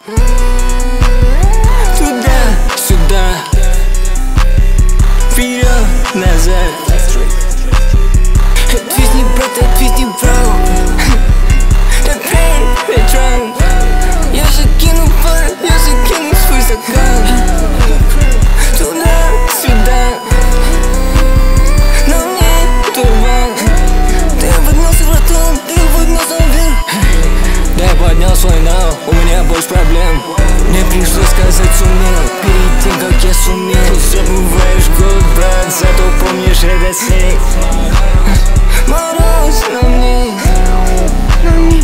Туда-сюда, вперед-назад. Отвезни, брат, отвезни, бро. Ветром я закину свой стакан. Туда-сюда, но мне турбан. Ты поднялся, братан, ты поднялся вверх. Да я поднял свой нал, у меня больше проблем. Мне пришлось сказать сумел, перед тем, как я сумел. Забываешь год, брат, зато помнишь этот снег. Мороз на мне.